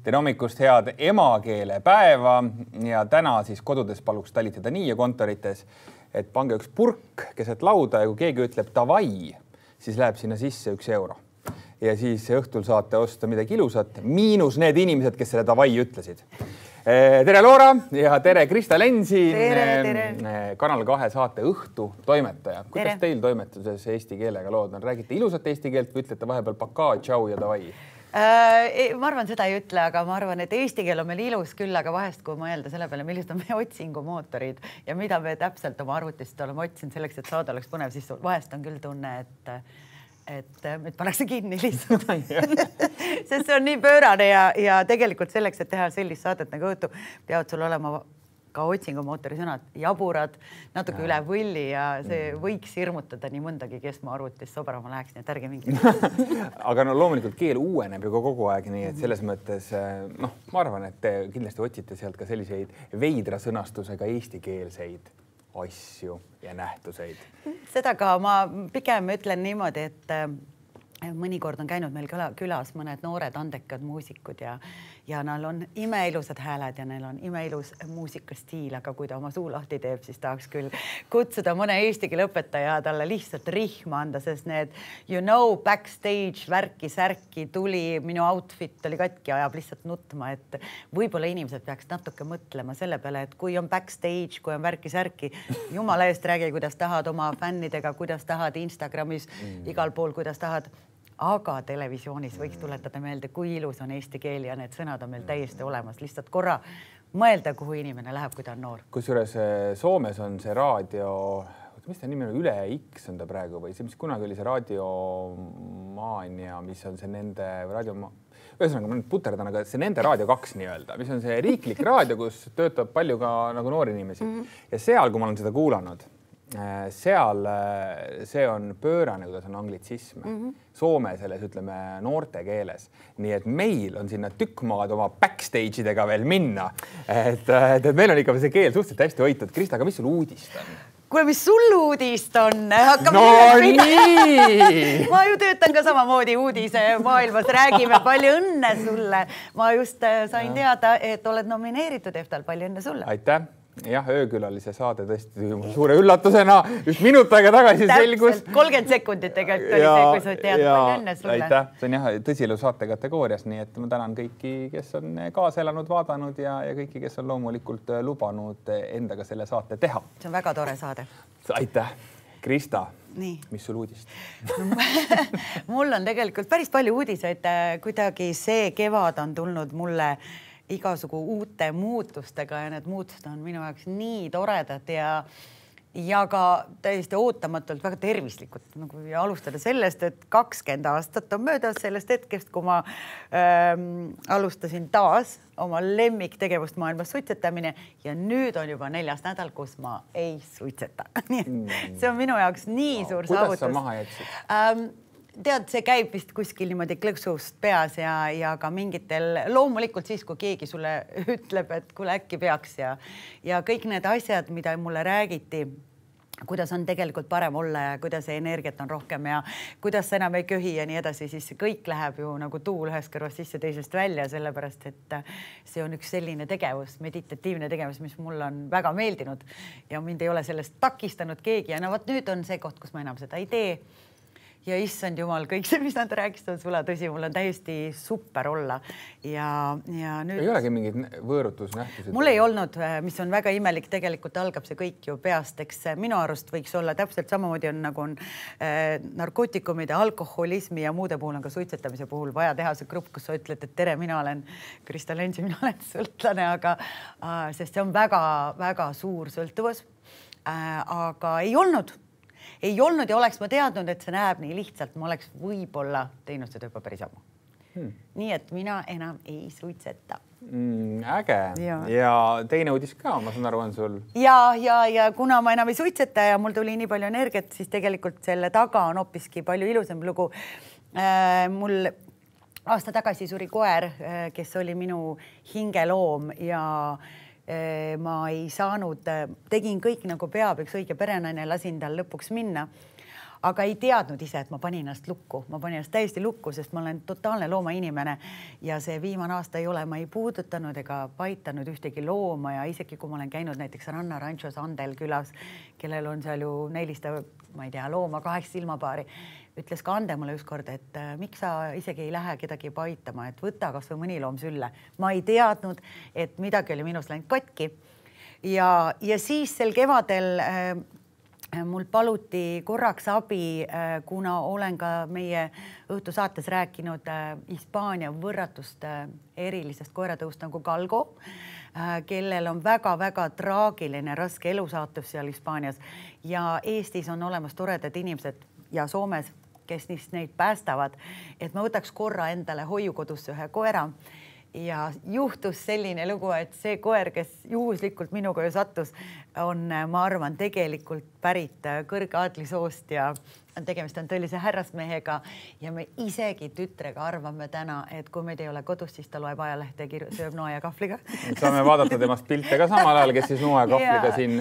Tere hommikust, head emakeelepäeva ja täna siis kodudes paluks talitada nii ja kontorites, et pange üks purk keset lauda ja kui keegi ütleb davai, siis läheb sinna sisse €1. Ja siis õhtul saate osta midagi ilusat, miinus need inimesed, kes selle davai ütlesid. Tere Loora ja tere Krista Lensin, Kanal 2 saate Õhtu toimetaja. Kuidas teil toimetuses eesti keelega lood on? Räägite ilusat eesti keelt või ütlete vahepeal pakaa, tšau ja davai? Ma arvan, seda ei ütle, aga ma arvan, et eesti keel on meil ilus küll, aga vahest, kui mõelda selle peale, millised on meie otsingumootorid ja mida me täpselt oma arvutist oleme otsinud selleks, et saada oleks põnev, siis vahest on küll tunne, et pannakse kinni lihtsalt. Sest see on nii pöörane ja tegelikult selleks, et teha sellist saadet nagu Õhtu, peavad sul olema ka otsingumootori sõnad jaburad, natuke üle võlli ja see võiks hirmutada nii mõndagi, kes ma arvutis sobrama läheks, nii et ärge mingi. Aga no loomulikult keel uueneb ju kogu aeg, nii et selles mõttes, ma arvan, et te kindlasti otsite sealt ka selliseid veidra sõnastusega eestikeelseid asju ja nähtuseid. Seda ka ma pigem ütlen niimoodi, et mõnikord on käinud meil külas mõned noored andekad muusikud ja neil on imeilusad hääled ja neil on imeilus muusikastiil, aga kui ta oma suu lahti teeb, siis tahaks küll kutsuda mõne eesti keele õpetaja talle lihtsalt rihma anda, sest need backstage värki-särki tuli, minu outfit oli katki, ajab lihtsalt nutma, et võib-olla inimesed peaks natuke mõtlema selle peale, et kui on backstage, kui on värki-särki, jumala eest räägi, kuidas tahad oma fännidega, kuidas tahad Instagramis, igal pool, kuidas tahad. Aga televisioonis võiks tuletada meelde, kui ilus on eesti keel ja need sõnad on meil täiesti olemas. Lihtsalt korra mõelda, kuhu inimene läheb, kui ta on noor. Kusjuures Soomes on see raadio, mis ta nimi on, Üle X on ta praegu või see, mis kunagi oli see raadiomaania, mis on see nende ühesõnaga, ma nüüd puterdan, aga see nende Raadio 2 nii-öelda, mis on see riiklik raadio, kus töötab palju ka nagu noori inimesi. Ja seal, kui ma olen seda kuulanud, seal see on pöörane, kuidas on anglitsism. Soome selles, ütleme, noorte keeles. Nii et meil on sinna tükk maad oma backstage'idega veel minna. Et meil on ikka see keel suhteliselt hästi hoitud. Krista, aga mis sul uudist on? Kuule, mis sul uudist on? No nii! Ma ju töötan ka samamoodi uudise maailmas. Räägime, palju õnne sulle. Ma just sain teada, et oled nomineeritud EFTAL. Palju õnne sulle. Aitäh! Jah, öökülalise saade tõesti suure üllatusena. Just minut aega tagasi selgus. 30 sekundit tegelikult oli see, kui sa tead. Palju õnne sulle. Aitäh! See on jah tõsielu saate kategoorias, nii et ma tänan kõiki, kes on kaasa elanud, vaadanud ja kõiki, kes on loomulikult lubanud endaga selle saate teha. See on väga tore saade. Aitäh! Krista, nii. Mis sul uudist? Mul on tegelikult päris palju uudiseid. Kuidagi see kevad on tulnud mulle igasugu uute muutustega ja need muutused on minu jaoks nii toredad ja ka täiesti ootamatult väga tervislikud. Nagu alustada sellest, et 20 aastat on möödas sellest hetkest, kui ma alustasin taas oma lemmiktegevust maailmas suitsetamine ja nüüd on juba 4. nädal, kus ma ei suitseta. See on minu jaoks nii suur saavutus. Kuidas sa maha jätsid? Tead, see käib vist kuskil niimoodi klõksust peas ja ka mingitel loomulikult siis, kui keegi sulle ütleb, et kuule äkki peaks ja kõik need asjad, mida mulle räägiti, kuidas on tegelikult parem olla ja kuidas energiat on rohkem ja kuidas sa enam ei köhi ja nii edasi, siis kõik läheb ju nagu tuul ühest kõrvast sisse teisest välja, sellepärast et see on üks selline tegevus, meditatiivne tegevus, mis mulle on väga meeldinud ja mind ei ole sellest takistanud keegi ja no võt nüüd on see koht, kus ma enam seda ei tee. Ja issand jumal, kõik see, mis nad rääkisid, on sula tõsi, mul on täiesti super olla. Ja nüüd... Ei olegi mingid võõrutusnähtused? Mul ei olnud, mis on väga imelik, tegelikult algab see kõik ju peast, eks minu arust võiks olla täpselt samamoodi on nagu on narkootikumide, alkoholismi ja muude puhul on ka suitsetamise puhul vaja teha see grupp, kus sa ütled, et tere, mina olen Krista Lensi, mina olen sõltlane, aga sest see on väga suur sõltuvus, aga ei olnud ja oleks ma teadnud, et see näeb nii lihtsalt, ma oleks võib-olla teinud seda juba päris ammu. Nii et mina enam ei suitseta. Äge. Ja teine uudis ka, ma saan aru, on sul? Ja kuna ma enam ei suitseta ja mul tuli nii palju energiat, siis tegelikult selle taga on hoopiski palju ilusam lugu. Mul aasta tagasi suri koer, kes oli minu hingeloom ja ma ei saanud, tegin kõik nagu peab, üks õige perenaine, lasin tal lõpuks minna. aga ei teadnud ise, et ma panin ennast lukku. Ma panin ennast täiesti lukku, sest ma olen totaalne loomainimene ja see viimane aasta ei ole, ma ei puudutanud ega paitanud ühtegi looma ja isegi kui ma olen käinud näiteks Ranna Ranchos Andel külas, kellel on seal ju 400, ma ei tea, looma, 8 silmapaari, ütles ka Ande mulle ükskord, et miks sa isegi ei lähe kedagi paitama, et võta kas või mõni loom sülle. Ma ei teadnud, et midagi oli minust läinud katki. Ja siis sel kevadel mul paluti korraks abi, kuna olen ka meie õhtusaates rääkinud Hispaania võrratust erilisest koeratõust nagu Galgo, kellel on väga-väga traagiline raske elusaatus seal Hispaanias ja Eestis on olemas toredad inimesed ja Soomes, kes neid päästavad, et ma võtaks korra endale hoiukodusse ühe koera ja juhtus selline lugu, et see koer, kes juhuslikult minuga ju sattus, on, ma arvan, tegelikult pärit kõrgeaadlisoost ja tegemist on tõelise härrasmehega ja me isegi tütrega arvame täna, et kui meid ei ole kodus, siis ta loeb ajalehte ja sööb noa ja kahvliga. Saame vaadata temast pilte ka samal ajal, kes siis noa ja kahvliga siin.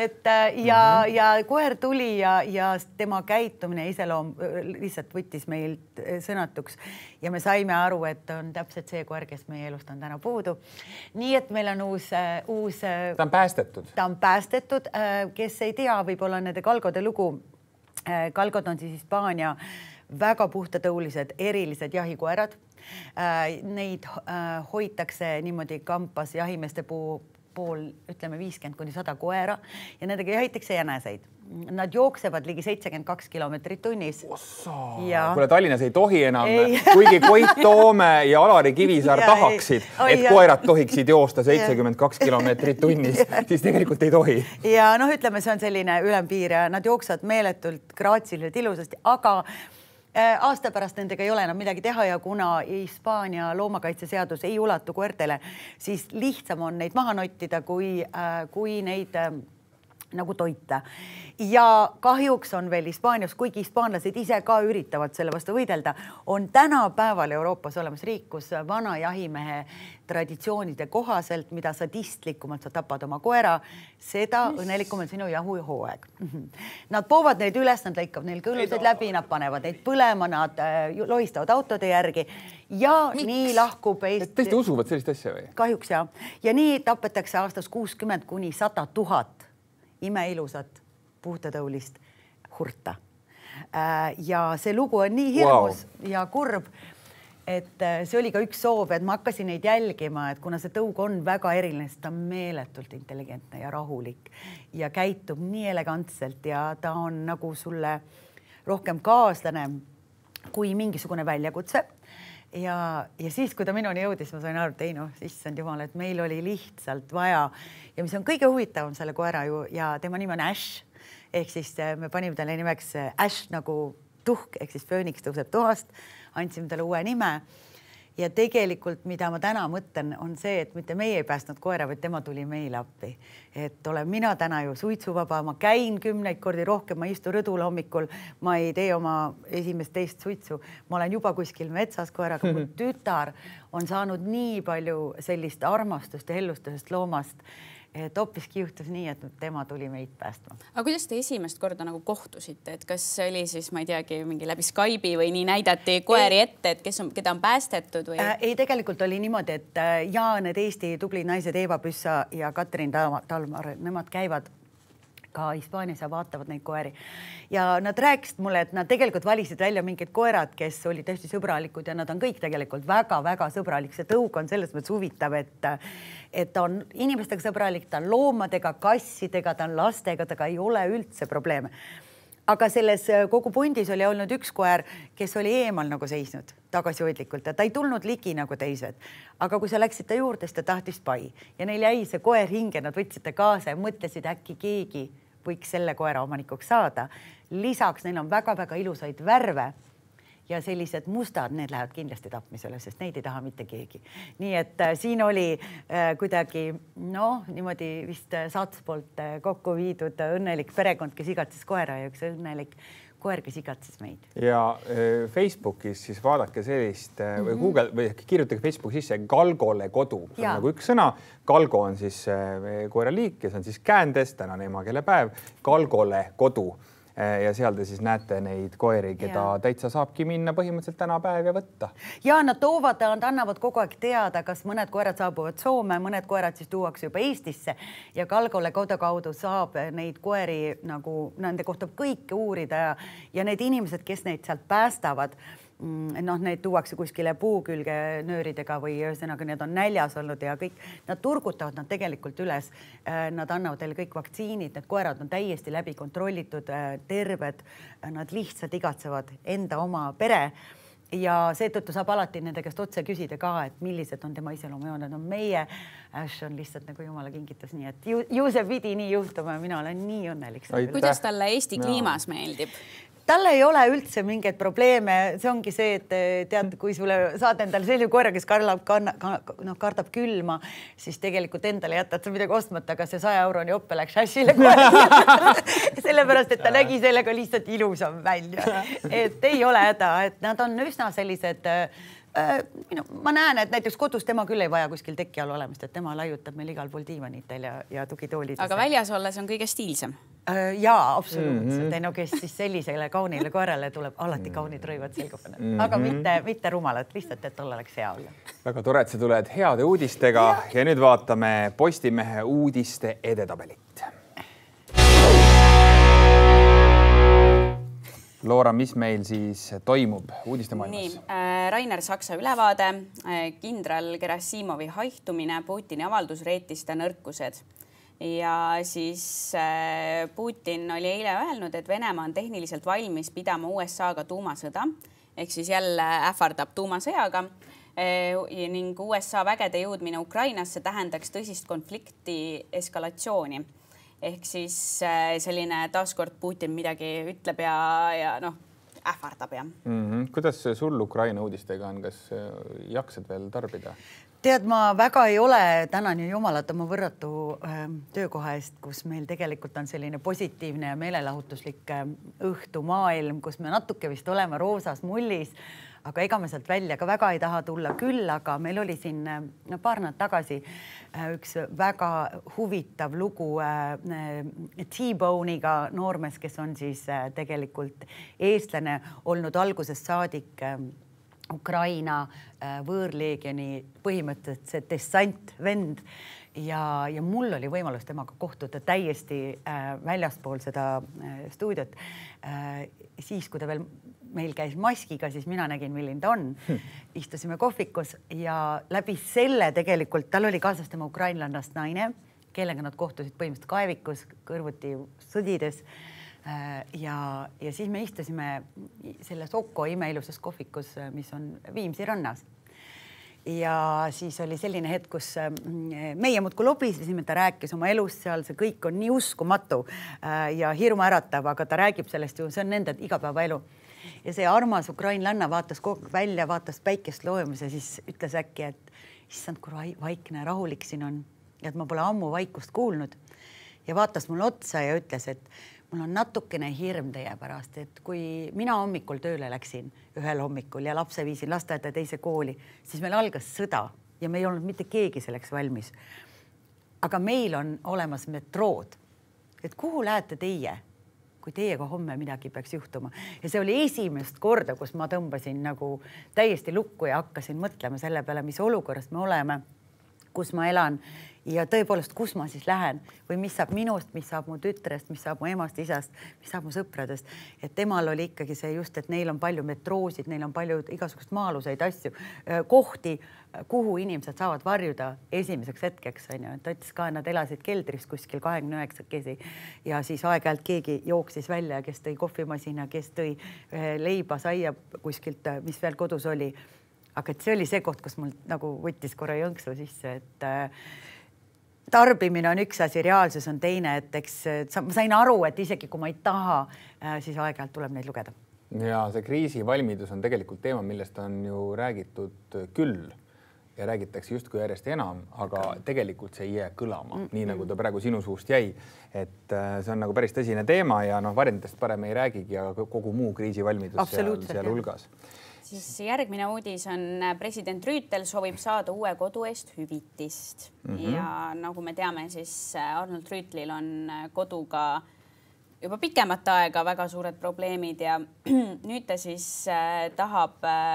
Ja koer tuli ja tema käitumine iseloom lihtsalt võttis meilt sõnatuks ja me saime aru, et on täpselt see koer, kes meie elust on täna puudu. Nii et meil on uus ta on päästetud. Ta on päästetud, kes ei tea, võib-olla nende Galgode lugu. Galgod on siis Hispaania väga puhtatõulised, erilised jahikoerad. Neid hoitakse niimoodi kampas jahimeeste pool, ütleme 50–100 koera ja nendega jahitakse jäneseid. Nad jooksevad ligi 72 kilomeetrit tunnis. Kuule, Tallinnas ei tohi enam, kuigi Koit Toome ja Alari Kivisaar tahaksid, et koerad tohiksid joosta 72 kilomeetrit tunnis, siis tegelikult ei tohi. Ja noh, ütleme, see on selline ülempiir ja nad jooksavad meeletult graatsiliselt ilusasti, aga aasta pärast nendega ei ole enam midagi teha ja kuna Hispaania loomakaitseseadus ei ulatu koertele, siis lihtsam on neid maha nottida, kui neid nagu toita. Ja kahjuks on veel Hispaanias, kuigi hispaanlased ise ka üritavad selle vastu võidelda, on tänapäeval Euroopas olemas riik, kus vana jahimehe traditsioonide kohaselt, mida sadistlikumalt sa tapad oma koera, seda õnnelikum on sinu jahuhooaeg. Nad poovad neid üles, nad lõikavad neil kõõlused läbi, nad panevad neid põlema, nad lohistavad autode järgi ja nii lahkub Eesti. Tõesti usuvad sellist asja või? Kahjuks jah. Ja nii tapetakse aastas 60–100 000 imeilusat puhtatõulist hurta. Ja see lugu on nii hirmus ja kurb, et see oli ka üks soov, et ma hakkasin neid jälgima, et kuna see tõug on väga eriline, ta on meeletult intelligentne ja rahulik ja käitub nii elegantselt ja ta on nagu sulle rohkem kaaslane kui mingisugune väljakutse. Ja siis, kui ta minuni jõudis, ma sain aru, et ei noh, issand jumal, et meil oli lihtsalt vaja ja mis on kõige huvitavam selle koera ju ja tema nimi on Ash, ehk siis me panime talle nimeks Ash nagu tuhk, ehk siis fööniks tõuseb tuhast, andsime talle uue nime ja tegelikult, mida ma täna mõtlen, on see, et mitte meie ei päästnud koera, vaid tema tuli meile appi. Et olen mina täna ju suitsuvaba, ma käin 10 kordi rohkem, ma istu rõdul hommikul, ma ei tee oma esimest teist suitsu, ma olen juba kuskil metsas koeraga, mu tütar on saanud nii palju sellist armastust ja hellustusest loomast, et hoopiski juhtus nii, et tema tuli meid päästma. Aga kuidas te esimest korda nagu kohtusite, et kas oli siis, ma ei teagi, mingi läbi Skype'i või nii näidati koeri ette, et keda on päästetud või? Ei, tegelikult oli niimoodi, et need Eesti tubli naised Eeva Püssa ja Katrin Talmar, nemad käivad ka Hispaanias ja vaatavad neid koeri. Ja nad rääkisid mulle, et nad tegelikult valisid välja mingid koerad, kes olid tõesti sõbralikud ja nad on kõik tegelikult väga-väga sõbralik. See tõug on selles mõttes huvitav, et ta on inimestega sõbralik, ta on loomadega, kassidega, ta on lastega, ta ei ole üldse probleeme. Aga selles kogu pundis oli olnud üks koer, kes oli eemal nagu seisnud tagasihoidlikult ja ta ei tulnud ligi nagu teised. Aga kui sa läksid ta juurde, siis ta tahtis pai ja neil jäi see koer hinge, nad võtsid ta kaasa ja mõtlesid, äkki keegi võiks selle koera omanikuks saada. Lisaks neil on väga-väga ilusaid värve ja sellised mustad, need lähevad kindlasti tapmisele, sest neid ei taha mitte keegi. Nii et siin oli kuidagi, niimoodi vist saatuse poolt kokku viidud õnnelik perekond, kes igatses koera ja üks õnnelik koer, kes igatses meid. Ja Facebookis siis vaadake sellist või Google või kirjutage Facebooki sisse Galgole kodu. See on nagu üks sõna. Galgo on siis koeraliik ja see on siis käändes, tänane emakeelepäev, Galgole kodu. ja seal te siis näete neid koeri, keda täitsa saabki minna põhimõtteliselt täna päev ja võtta. Ja nad annavad kogu aeg teada, kas mõned koerad saabuvad Soome, mõned koerad siis tuuakse juba Eestisse ja Kalgole kaudu saab neid koeri nagu nende kohta kõike uurida ja need inimesed, kes neid sealt päästavad, neid tuuakse kuskile puu külge nööridega või ühesõnaga need on näljas olnud ja kõik, nad turgutavad nad tegelikult üles. Nad annavad teile kõik vaktsiinid, need koerad on täiesti läbi kontrollitud, terved, nad lihtsalt igatsevad enda oma pere ja seetõttu saab alati nende käest otse küsida ka, et millised on tema iseloomujooned. Meie Ash on lihtsalt nagu jumala kingitus, nii et ju see pidi nii juhtuma ja mina olen nii õnnelik. Kuidas talle Eesti kliimas meeldib? Tal ei ole üldse mingeid probleeme, see ongi see, et tead, kui sulle saad endale selline koera, kes kardab külma, siis tegelikult endale jätad sa midagi ostmata, aga see 100 € joppe läks Ashile koera. Sellepärast, et ta nägi sellega lihtsalt ilusam välja. Et ei ole häda, et nad on üsna sellised... ma näen, et näiteks kodus tema küll ei vaja kuskil teki all olemist, et tema laiutab meil igal pool diivanitel ja tugitoolides. Aga väljas olles on kõige stiilsem. Jaa, absoluutselt. No kes siis sellisele kaunile koerale tuleb, alati kaunid rõivad selga panna. Aga mitte rumalat, lihtsalt, et tal oleks hea olla. Väga tore, et sa tuled heade uudistega ja nüüd vaatame Postimehe uudiste edetabelit. Loora, mis meil siis toimub uudistemaailmas? Rainer Saksa ülevaade, kindral Gerasimovi haihtumine, Putini avaldus reetis ta nõrkused. Ja siis Putin oli eile öelnud, et Venemaa on tehniliselt valmis pidama USA-ga tuumasõda, ehk siis jälle ähvardab tuumasõjaga ning USA vägede jõudmine Ukrainasse tähendaks tõsist konflikti eskalatsiooni. Ehk siis selline taaskord Putin midagi ütleb ja ähvardab. Kuidas sul Ukraina uudistega on? Kas jaksad veel tarbida? Tead, ma väga ei ole, tänan ju jumalat oma võrratu töökoha eest, kus meil tegelikult on selline positiivne ja meelelahutuslik õhtumaailm, kus me natuke vist oleme roosas mullis, aga ega me sealt välja ka väga ei taha tulla küll, aga meil oli siin paar nädalat tagasi üks väga huvitav lugu T-Bone'iga noormees, kes on siis tegelikult eestlane olnud algusest saadik Ukraina võõrleegioni põhimõtteliselt see dessantvend ja mul oli võimalus temaga kohtuda täiesti väljaspool seda stuudiot. Siis, kui ta veel meil käis maskiga, siis mina nägin, milline ta on. Istusime kohvikus ja läbi selle tegelikult, tal oli kaasas tema ukrainlannast naine, kellega nad kohtusid põhimõtteliselt kaevikus, kõrvuti sõdides. Ja siis me istusime selles Okko imeilusas kohvikus, mis on Viimsi rannas. Ja siis oli selline hetk, kus meie muudkui lobisesime, ta rääkis oma elust seal, see kõik on nii uskumatu ja hirmuäratav, aga ta räägib sellest ju, see on nende igapäevaelu. Ja see armas ukrainlanna vaatas kogu välja, vaatas päikest loojumus ja siis ütles äkki, et issand, kui vaikne rahulik siin on ja et ma pole ammu vaikust kuulnud. Ja vaatas mulle otsa ja ütles, et mul on natukene hirm teie pärast, et kui mina hommikul tööle läksin ühel hommikul ja lapse viisin lasteaeda teise kooli, siis meil algas sõda ja me ei olnud mitte keegi selleks valmis. Aga meil on olemas metrood, et kuhu lähete teie, kui teiega homme midagi peaks juhtuma. Ja see oli esimest korda, kus ma tõmbasin nagu täiesti lukku ja hakkasin mõtlema selle peale, mis olukorrast me oleme, kus ma elan ja tõepoolest, kus ma siis lähen või mis saab minust, mis saab mu tütrest, mis saab mu emast, isast, mis saab mu sõpradest. Et temal oli ikkagi see just, et neil on palju metroosid, neil on palju igasugust maaluseid asju, kohti, kuhu inimesed saavad varjuda esimeseks hetkeks. Ta ütles ka, nad elasid keldris kuskil 29 ja siis aeg-ajalt keegi jooksis välja, kes tõi kohvimasina, kes tõi leiba, saia kuskilt, mis veel kodus oli. Aga see oli see koht, kus mul nagu võttis korra jõnksu sisse, et tarbimine on üks asi, reaalsus on teine, et eks ma sain aru, et isegi kui ma ei taha, siis aeg-ajalt tuleb neid lugeda. Ja see kriisivalmidus on tegelikult teema, millest on ju räägitud küll ja räägitakse justkui järjest enam, aga tegelikult see ei jää kõlama, nii nagu ta praegu sinu suust jäi. Et see on nagu päris tõsine teema ja variantidest parem ei räägigi, aga kogu muu kriisivalmidus seal hulgas. Siis järgmine uudis on president Rüütel soovib saada uue kodu eest hüvitist. Ja nagu me teame, siis Arnold Rüütlil on koduga juba pikemat aega väga suured probleemid ja nüüd ta siis tahab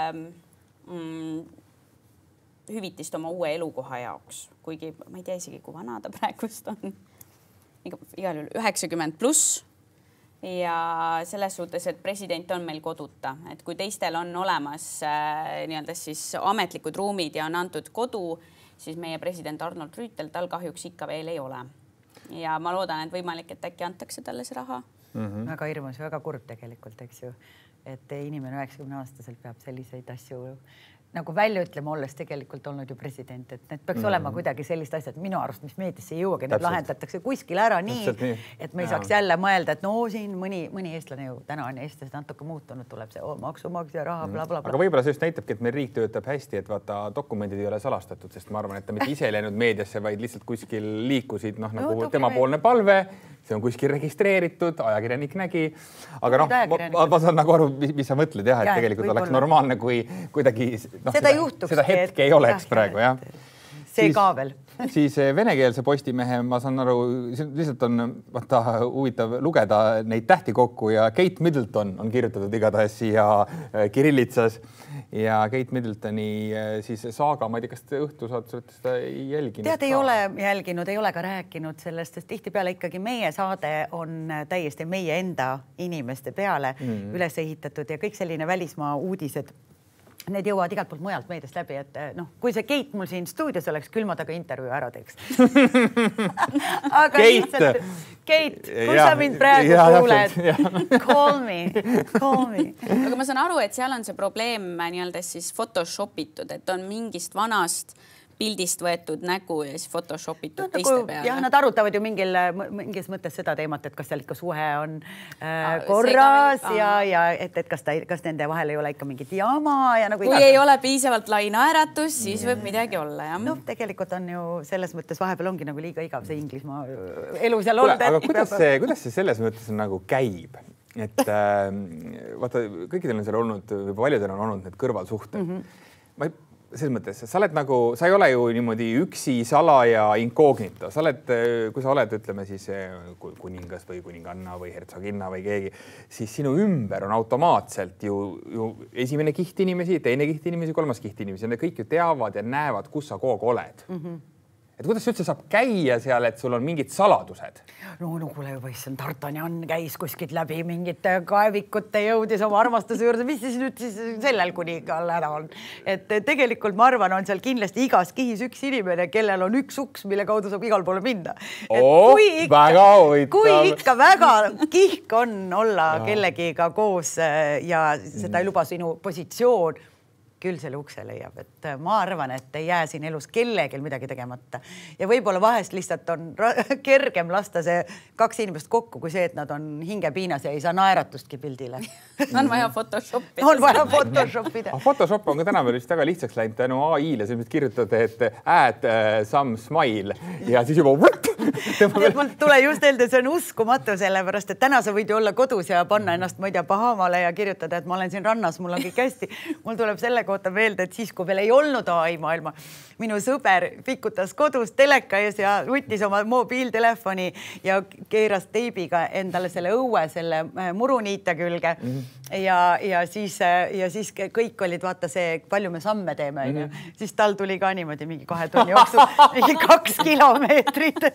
hüvitist oma uue elukoha jaoks, kuigi ma ei tea isegi, kui vana ta praegust on. Igal juhul 90+. Ja selles suhtes, et president on meil koduta, et kui teistel on olemas nii-öelda siis ametlikud ruumid ja on antud kodu, siis meie president Arnold Rüütel tal kahjuks ikka veel ei ole. Ja ma loodan, et võimalik, et äkki antakse talle see raha. Väga hirmus, väga kurb tegelikult, eks ju, et inimene 90-aastaselt peab selliseid asju nagu välja ütlema, olles tegelikult olnud ju president, et need peaks olema kuidagi sellist asjad, minu arust, mis meediasse ei jõuagi, need lahendatakse kuskil ära nii, et me ei saaks jälle mõelda, et no siin mõni eestlane ju täna on eestlased natuke muutunud, tuleb see maksumaksja raha, blablabla. Aga võib-olla see just näitabki, et meil riik töötab hästi, et vaata dokumendid ei ole salastatud, sest ma arvan, et ta mitte ise ei läinud meediasse, vaid lihtsalt kuskil liikusid, nagu temapoolne palve, see on kuskil registreeritud, ajakirjanik nägi, aga ma saan nagu aru, mis sa mõtled, jah, et tegelikult oleks normaalne, kui kuidagi seda hetke ei oleks praegu, jah. See ka veel. Siis venekeelse Postimehe, ma saan aru, lihtsalt on huvitav lugeda neid tähti kokku ja Kate Middleton on kirjutatud igatahes siia kirillitsas ja Kate Middletoni siis saaga, ma ei tea, kas te õhtu saate seda jälginud? Tead, ei ole jälginud, ei ole ka rääkinud sellest, sest tihtipeale ikkagi meie saade on täiesti meie enda inimeste peale üles ehitatud ja kõik selline välismaa uudised, need jõuavad igalt poolt mujalt meediast läbi, et kui see Kate mul siin stuudios oleks, küll ma taga intervjuu ära teeks. Aga lihtsalt, Kate, kui sa mind praegu kuuled, call me. Aga ma saan aru, et seal on see probleem nii-öelda siis photoshopitud, et on mingist vanast pildist võetud nägu ja siis photoshopitud teiste peale. Ja nad arutavad ju mingis mõttes seda teemat, et kas seal ikka suhe on korras ja et kas nende vahel ei ole ikka mingit jama ja nagu kui ei ole piisavalt lai naeratus, siis võib midagi olla, jah. No tegelikult on ju selles mõttes vahepeal ongi nagu liiga igav see Inglismaa elu seal olnud. Aga kuidas see selles mõttes nagu käib? Et vaata, kõikidel on seal olnud, või paljudel on olnud need kõrvalsuhted. Ma ei selles mõttes, sa oled nagu, sa ei ole ju niimoodi üksi, salaja, inkognito. Sa oled, kui sa oled, ütleme siis kuningas või kuninganna või hertsoginna või keegi, siis sinu ümber on automaatselt ju esimene kiht inimesi, teine kiht inimesi, kolmas kiht inimesi. Need kõik ju teavad ja näevad, kus sa kogu oled. Et kuidas üldse saab käia seal, et sul on mingid saladused? No kuule juba, issand, D'Artagnan käis kuskilt läbi mingite kaevikute jõudis oma armastuse juurde. Mis siis nüüd siis sellel kuningal ära on? Et tegelikult ma arvan, on seal kindlasti igas kihis üks inimene, kellel on üks uks, mille kaudu saab igal poole minna. Kui ikka väga kihk on olla kellegiga koos ja seda ei luba sinu positsioon, küll selle ukse leiab, et ma arvan, et ei jää siin elus kellegil midagi tegemata. Ja võib-olla vahest lihtsalt on kergem lasta see kaks inimest kokku, kui see, et nad on hingepiinas ja ei saa naeratustki pildile. On vaja photoshopida. On vaja photoshopida. Photoshop on ka tänapäeval vist väga lihtsaks läinud tänu AI-le, sa kirjutad, et add some smile ja siis juba mul tule just öelda, see on uskumatu sellepärast, et täna sa võid ju olla kodus ja panna ennast, ma ei tea, Bahamale ja kirjutada, et ma olen siin rannas, mul on kõik hästi. Mul tuleb selle kohta meelde, et siis, kui veel ei olnud AI maailma, minu sõber pikutas kodus teleka ees ja võttis oma mobiiltelefoni ja keeras teibiga endale selle õue, selle muruniite külge. Ja siis kõik olid, vaata see, palju me samme teeme. Siis tal tuli ka niimoodi mingi 2 tunni jooksul mingi 2 kilomeetrit.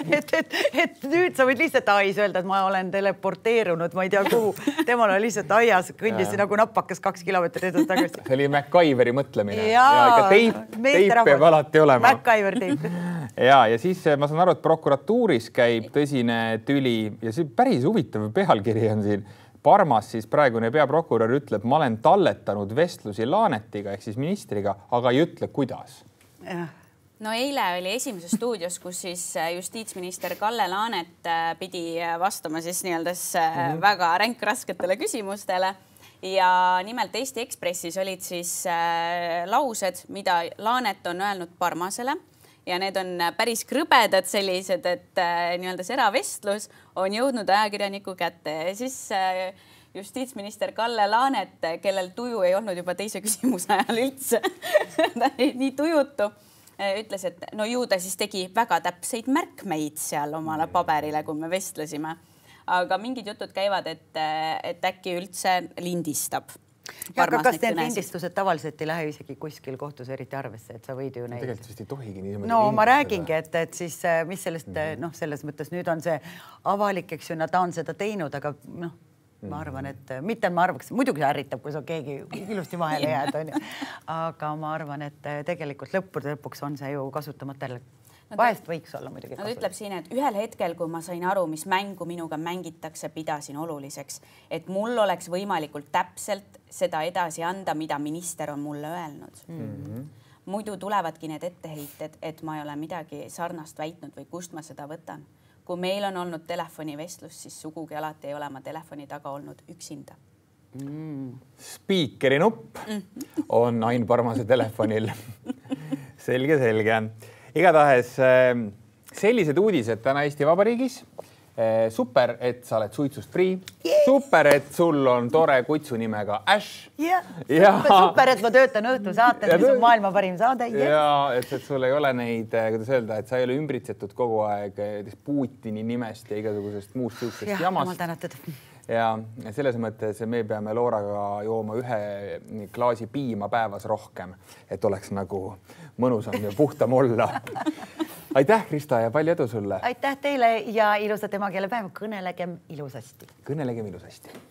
Et nüüd sa võid lihtsalt AIs öelda, et ma olen teleporteerunud, ma ei tea kuhu. Temal on lihtsalt aias, kõndis nagu nappakas 2 kilomeetrit edasi tagasi. See oli MacGyveri mõtlemine. Ja teip peab alati olema. MacGyver teip. Ja siis ma saan aru, et prokuratuuris käib tõsine tüli ja see päris huvitav pealkiri on siin. Parmas siis praegune peaprokurör ütleb, ma olen talletanud vestlusi Laanetiga ehk siis ministriga, aga ei ütle, kuidas. No eile oli Esimeses stuudios, kus siis justiitsminister Kalle Laanet pidi vastama siis väga ränkrasketele küsimustele. Ja nimelt Eesti Ekspressis olid siis laused, mida Laanet on öelnud Parmasele. Ja need on päris krõbedad sellised, et see eravestlus on jõudnud ajakirjaniku kätte. Ja siis justiitsminister Kalle Laanet, kellel tuju ei olnud juba teise küsimuse ajal üldse, nii tujutu, ütles, et no ju ta siis tegi väga täpseid märkmeid seal omale paberile, kui me vestlesime. aga mingid jutud käivad, et äkki üldse lindistab. Aga kas need lindistused tavaliselt ei lähe isegi kuskil kohtus eriti arvesse, et sa võid ju neid... Tegelikult vist ei tohigi niimoodi no ma räägingi, et siis mis sellest, selles mõttes nüüd on see avalik, eks ju, ta on seda teinud, aga ma arvan, et mitte ma arvaks, muidugi see ärritab, kui sa keegi ilusti vahele jääd, on ju. Aga ma arvan, et tegelikult lõpuks on see ju kasutamata. Vahest võiks olla muidugi. Nad ütleb siin, et ühel hetkel, kui ma sain aru, mis mängu minuga mängitakse, pidasin oluliseks, et mul oleks võimalikult täpselt seda edasi anda, mida minister on mulle öelnud. Muidu tulevadki need etteheited, et ma ei ole midagi sarnast väitnud või kust ma seda võtan. Kui meil on olnud telefonivestlus, siis sugugi alati ei ole ma telefoni taga olnud üksinda. Spiikeri nupp on Ain Parmase telefonil. Selge. Igatahes sellised uudised täna Eesti Vabariigis. Super, et sa oled suitsust free. Super, et sul on tore kutsu nimega Ash. Super, et ma töötan õhtusaatel, mis on maailma parim saade. Ja, et sul ei ole neid, kuidas öelda, et sa ei ole ümbritsetud kogu aeg Putini nimest ja igasugusest muust sihukest jamast. Ja selles mõttes me peame Looraga jooma ühe klaasi piima päevas rohkem, et oleks nagu mõnusam ja puhtam olla. Aitäh, Krista, ja palju edu sulle! Aitäh teile ja ilusat emakeelepäeva! Kõnelegem ilusasti! Kõnelegem ilusasti!